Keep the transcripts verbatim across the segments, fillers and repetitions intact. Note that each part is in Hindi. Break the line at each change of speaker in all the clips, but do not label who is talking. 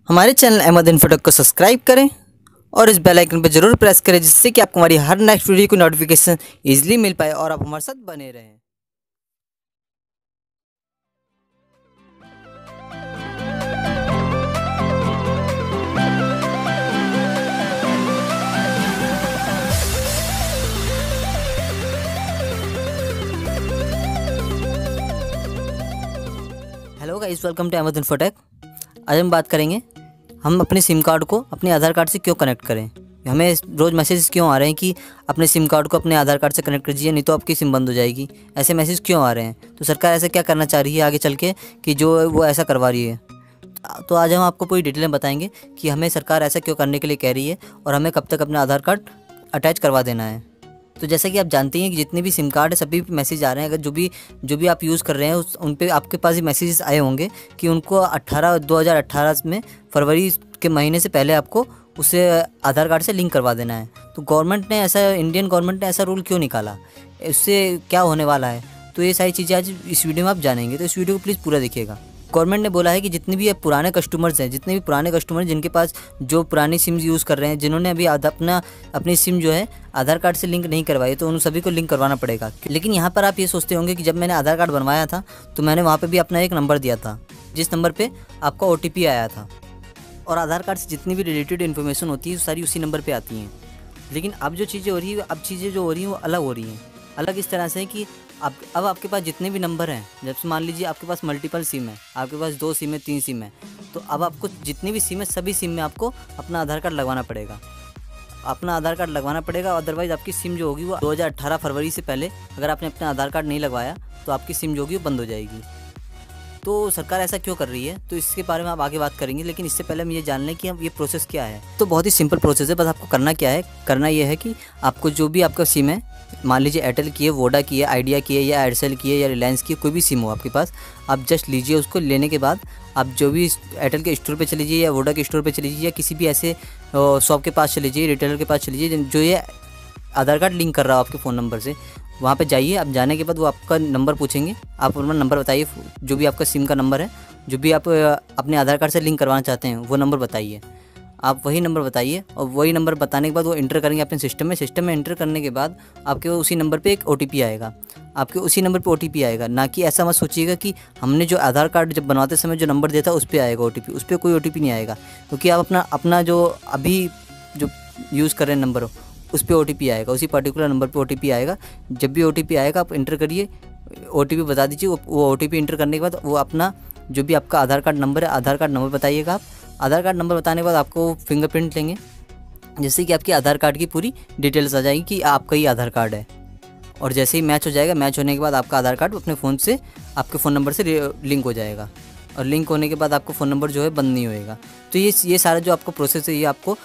हमारे चैनल अहमद इन्फोटेक को सब्सक्राइब करें और इस बेल आइकन पर जरूर प्रेस करें, जिससे कि आपको हमारी हर नेक्स्ट वीडियो की नोटिफिकेशन इजीली मिल पाए और आप हमारे साथ बने रहें। Hello guys, welcome to Ahmad Infotech. आज हम बात करेंगे हम अपने सिम कार्ड को अपने आधार कार्ड से क्यों कनेक्ट करें। हमें रोज़ मैसेज क्यों आ रहे हैं कि अपने सिम कार्ड को अपने आधार कार्ड से कनेक्ट कीजिए, नहीं तो आपकी सिम बंद हो जाएगी। ऐसे मैसेज क्यों आ रहे हैं? तो सरकार ऐसा क्या करना चाह रही है आगे चल के कि जो वो ऐसा करवा रही है। तो आज हम आपको पूरी डिटेल में बताएंगे कि हमें सरकार ऐसा क्यों करने के लिए कह रही है और हमें कब तक अपना आधार कार्ड अटैच करवा देना है। तो जैसा कि आप जानते हैं कि जितने भी सिम कार्ड है सभी पे मैसेज आ रहे हैं। अगर जो भी जो भी आप यूज़ कर रहे हैं उस उन पे आपके पास ही मैसेजेस आए होंगे कि उनको अट्ठारह दो हज़ार अट्ठारह में फरवरी के महीने से पहले आपको उसे आधार कार्ड से लिंक करवा देना है। तो गवर्नमेंट ने ऐसा इंडियन गवर्नमेंट ने ऐसा रूल क्यों निकाला, इससे क्या होने वाला है, तो ये सारी चीज़ें आज इस वीडियो में आप जानेंगे। तो इस वीडियो को प्लीज़ पूरा देखिएगा। गवर्नमेंट ने बोला है कि जितने भी पुराने कस्टमर्स हैं जितने भी पुराने कस्टमर जिनके पास जो पुरानी सिम यूज़ कर रहे हैं, जिन्होंने अभी अपना अपनी सिम जो है आधार कार्ड से लिंक नहीं करवाई, तो उन सभी को लिंक करवाना पड़ेगा। लेकिन यहाँ पर आप ये सोचते होंगे कि जब मैंने आधार कार्ड बनवाया था तो मैंने वहाँ पे भी अपना एक नंबर दिया था, जिस नंबर पे आपका ओ टी पी आया था, और आधार कार्ड से जितनी भी रिलेटेड इन्फॉर्मेशन होती है सारी उसी नंबर पर आती हैं। लेकिन अब जो चीज़ें हो रही है अब चीज़ें जो हो रही हैं वो अलग हो रही हैं। अलग इस तरह से है कि आप अब आपके पास जितने भी नंबर हैं, जब से मान लीजिए आपके पास मल्टीपल सिम है, आपके पास दो सिम है, तीन सिम है, तो अब आपको जितनी भी सिम है सभी सिम में आपको अपना आधार कार्ड लगवाना पड़ेगा। अपना आधार कार्ड लगवाना पड़ेगा, अदरवाइज़ आपकी सिम जो होगी वो दो हज़ार अठारह फरवरी से पहले अगर आपने अपना आधार कार्ड नहीं लगवाया तो आपकी सिम जो होगी वो बंद हो जाएगी। तो सरकार ऐसा क्यों कर रही है, तो इसके बारे में आप आगे बात करेंगे। लेकिन इससे पहले हम ये जान लें कि हम ये प्रोसेस क्या है। तो बहुत ही सिंपल प्रोसेस है, बस आपको करना क्या है, करना ये है कि आपको जो भी आपका सिम है, मान लीजिए एयरटेल की है, वोडा की है, आइडिया की है, या एयरसेल की है, या रिलायंस की है, कोई भी सिम हो आपके पास, आप जस्ट लीजिए। उसको लेने के बाद आप जो भी एयरटेल के स्टोर पे चले जाइए या वोडा के स्टोर पे चले जाइए या किसी भी ऐसे शॉप के पास चले जाइए, रिटेलर के पास चले जाइए जो ये आधार कार्ड लिंक कर रहा हो आपके फ़ोन नंबर से। वहाँ पे जाइए। आप जाने के बाद वो आपका नंबर पूछेंगे, आप अपना नंबर बताइए, जो भी आपका सिम का नंबर है, जो भी आप अपने आधार कार्ड से लिंक करवाना चाहते हैं वो नंबर बताइए। आप वही नंबर बताइए और वही नंबर बताने के बाद वो इंटर करेंगे अपने सिस्टम में। सिस्टम में इंटर करने के बाद आपके उसी नंबर पे एक ओ टी पी आएगा। आपके उसी नंबर पे ओ टी पी आएगा, ना कि ऐसा मत सोचिएगा कि हमने जो आधार कार्ड जब बनवाते समय जो नंबर दिया था उस पर आएगा ओ टी पी। उस पर कोई ओ टी पी नहीं आएगा, क्योंकि आप अपना अपना जो अभी जो यूज़ कर रहे हैं नंबर उस पर ओ टी पी आएगा, उसी पर्टिकुलर नंबर पे ओ टी पी आएगा। जब भी ओ टी पी आएगा आप इंटर करिए, ओ टी पी बता दीजिए। वो ओ टी पी इंटर करने के बाद वो अपना जो भी आपका आधार कार्ड नंबर है, आधार कार्ड नंबर बताइएगा आप। आधार कार्ड नंबर बताने के बाद आपको फिंगरप्रिंट लेंगे, जिससे कि आपकी आधार कार्ड की पूरी डिटेल्स आ जाएगी कि आपका ही आधार कार्ड है। और जैसे ही मैच हो जाएगा, मैच होने के बाद आपका आधार कार्ड अपने फ़ोन से आपके फ़ोन नंबर से लिंक हो जाएगा, और लिंक होने के बाद आपको फ़ोन नंबर जो है बंद नहीं होएगा। तो ये ये सारा जो आपको प्रोसेस है ये आपको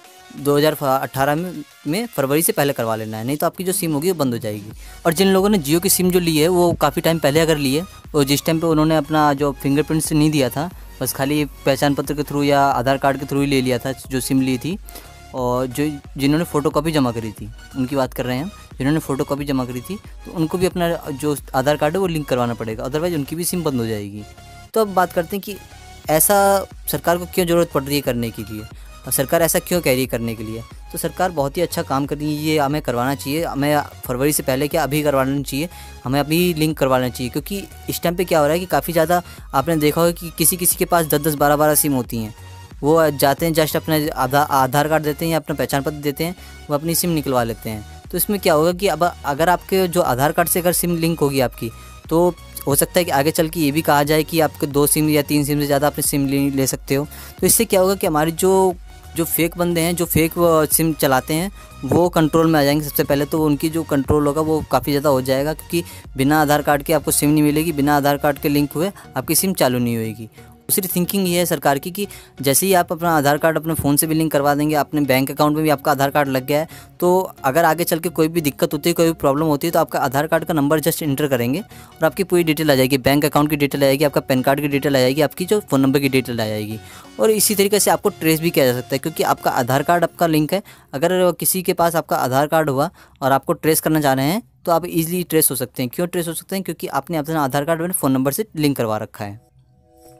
दो हज़ार अठारह में, में फरवरी से पहले करवा लेना है, नहीं तो आपकी जो सिम होगी वो बंद हो जाएगी। और जिन लोगों ने जियो की सिम जो ली है वो काफ़ी टाइम पहले अगर ली है, और जिस टाइम पे उन्होंने अपना जो फिंगरप्रिंट से नहीं दिया था, बस खाली पहचान पत्र के थ्रू या आधार कार्ड के थ्रू ही ले लिया था जो सिम ली थी, और जो जिन्होंने फ़ोटोकॉपी जमा करी थी उनकी बात कर रहे हैं हम, जिन्होंने फ़ोटोकॉपी जमा करी थी, तो उनको भी अपना जो आधार कार्ड है वो लिंक करवाना पड़ेगा, अदरवाइज़ उनकी भी सिम बंद हो जाएगी। तो अब बात करते हैं कि ऐसा सरकार को क्यों ज़रूरत पड़ रही है करने के लिए, और सरकार ऐसा क्यों कह रही है करने के लिए। तो सरकार बहुत ही अच्छा काम कर रही है, ये हमें करवाना चाहिए। हमें फरवरी से पहले क्या अभी करवाना चाहिए, हमें अभी लिंक करवाना चाहिए। क्योंकि इस टाइम पे क्या हो रहा है कि काफ़ी ज़्यादा आपने देखा होगा कि किसी किसी के पास दस दस बारह बारह सिम होती हैं। वो जाते हैं, जस्ट अपना आधार आधार कार्ड देते हैं या अपना पहचान पत्र देते हैं, वो अपनी सिम निकलवा लेते हैं। तो इसमें क्या होगा कि अब अगर आपके जो आधार कार्ड से अगर सिम लिंक होगी आपकी, तो हो सकता है कि आगे चल के ये भी कहा जाए कि आपके दो सिम या तीन सिम से ज़्यादा अपनी सिम ले, ले सकते हो। तो इससे क्या होगा कि हमारी जो जो फेक बंदे हैं, जो फेक सिम चलाते हैं, वो कंट्रोल में आ जाएंगे। सबसे पहले तो उनकी जो कंट्रोल होगा वो काफ़ी ज़्यादा हो जाएगा, क्योंकि बिना आधार कार्ड के आपको सिम नहीं मिलेगी, बिना आधार कार्ड के लिंक हुए आपकी सिम चालू नहीं होएगी। दूसरी थिंकिंग ये है सरकार की कि जैसे ही आप अपना आधार कार्ड अपने फ़ोन से भी लिंक करवा देंगे, अपने बैंक अकाउंट में भी आपका आधार कार्ड लग गया है, तो अगर आगे चल के कोई भी दिक्कत होती है, कोई भी प्रॉब्लम होती है, तो आपका आधार कार्ड का नंबर जस्ट इंटर करेंगे और आपकी पूरी डिटेल आ जाएगी, बैंक अकाउंट की डिटेल आ जाएगी, आपका पैन कार्ड की डिटेल आ जाएगी, आपकी जो फ़ोन नंबर की डिटेल आ जाएगी। और इसी तरीके से आपको ट्रेस भी किया जा सकता है, क्योंकि आपका आधार कार्ड आपका लिंक है। अगर किसी के पास आपका आधार कार्ड हुआ और आपको ट्रेस करना चाह रहे हैं, तो आप इजीली ट्रेस हो सकते हैं। क्यों ट्रेस हो सकते हैं? क्योंकि आपने अपना आधार कार्ड अपने फ़ोन नंबर से लिंक करवा रखा है।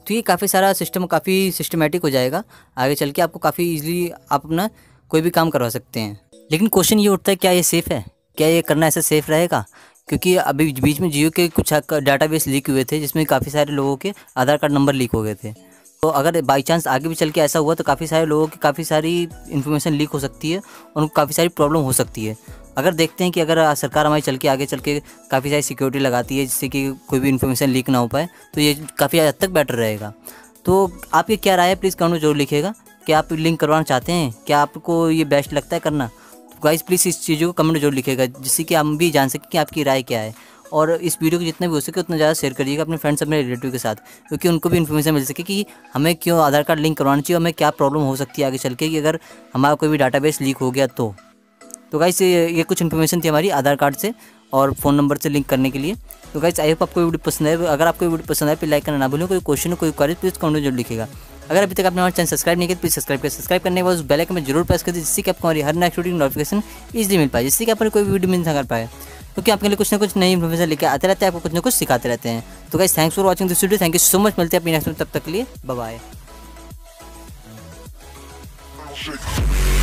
तो ये काफ़ी सारा सिस्टम काफ़ी सिस्टमेटिक हो जाएगा, आगे चल के आपको काफ़ी ईजिली आप अपना कोई भी काम करवा सकते हैं। लेकिन क्वेश्चन ये उठता है, क्या ये सेफ़ है? क्या ये करना ऐसा सेफ़ रहेगा? क्योंकि अभी बीच में जियो के कुछ डाटाबेस लीक हुए थे, जिसमें काफ़ी सारे लोगों के आधार कार्ड नंबर लीक हो गए थे। तो अगर बाई चांस आगे भी चल के ऐसा हुआ तो काफ़ी सारे लोगों की काफ़ी सारी इन्फॉर्मेशन लीक हो सकती है, उनको काफ़ी सारी प्रॉब्लम हो सकती है। अगर देखते हैं कि अगर सरकार हमारी चल के आगे चल के काफ़ी सारी सिक्योरिटी लगाती है जिससे कि कोई भी इन्फॉर्मेशन लीक ना हो पाए, तो ये काफ़ी हद तक बेटर रहेगा। तो आपकी क्या राय है, प्लीज़ कमेंट में जरूर लिखिएगा। क्या आप लिंक करवाना चाहते हैं? क्या आपको ये बेस्ट लगता है करना? तो गाइस प्लीज़ इस चीज़ों को कमेंट में जरूर लिखिएगा, जिससे कि हम भी जान सकें कि आपकी राय क्या है। और इस वीडियो को जितना भी हो सके उतना ज़्यादा शेयर करिएगा अपने फ्रेंड्स, अपने रिलेटिव के साथ, क्योंकि उनको भी इन्फॉर्मेशन मिल सके कि हमें क्यों आधार कार्ड लिंक करवाना चाहिए, हमें क्या प्रॉब्लम हो सकती है आगे चल के कि अगर हमारा कोई भी डाटाबेस लीक हो गया तो। तो गाइस ये, ये कुछ इन्फॉर्मेशन थी हमारी आधार कार्ड से और फ़ोन नंबर से लिंक करने के लिए। तो गाइस आई होप आपको वीडियो पसंद है। अगर आपको वीडियो पसंद है तो लाइक करना ना भूलें। कोई क्वेश्चन हो, कोई क्वेरी, प्लीज़ कमेंट में जरूर लिखिएगा। अगर अभी तक आपने हमारे चैनल सब्सक्राइब नहीं किया, प्लीज़ सब्सक्राइब करें। सब्सक्राइब करने के बाद उस बेल आइकन में जरूर प्रेस कर दीजिए, जिससे कि आपको हमारी हर नेक्स्ट वीडियो की नोटिफिकेशन ईजिली मिल पाए, जिससे कि आपने कोई वीडियो मिस ना कर पाए, क्योंकि आपके लिए कुछ ना कुछ नई इन्फॉर्मेशन लेकर आते रहते हैं, आपको कुछ ना कुछ सिखाते रहते हैं। तो guys thanks for watching this video. Thank you so much. मिलते हैं अपनी नेक्स्ट में, तब तक के लिए बाय बाय।